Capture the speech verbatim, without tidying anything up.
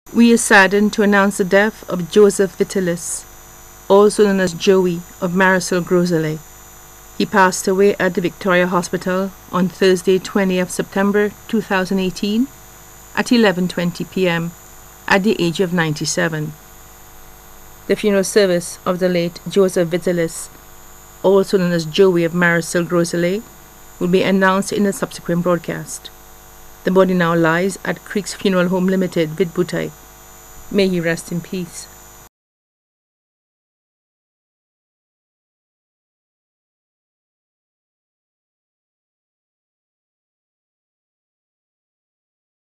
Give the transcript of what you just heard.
We are saddened to announce the death of Joseph Vitalis, also known as Joey, of Marisol Groselet. He passed away at the Victoria Hospital on Thursday, twentieth September two thousand eighteen at eleven twenty p m at the age of ninety-seven. The funeral service of the late Joseph Vitalis, also known as Joey of Marisol Groselet, will be announced in a subsequent broadcast. The body now lies at Creeks Funeral Home Limited, Vidbutai. May he rest in peace.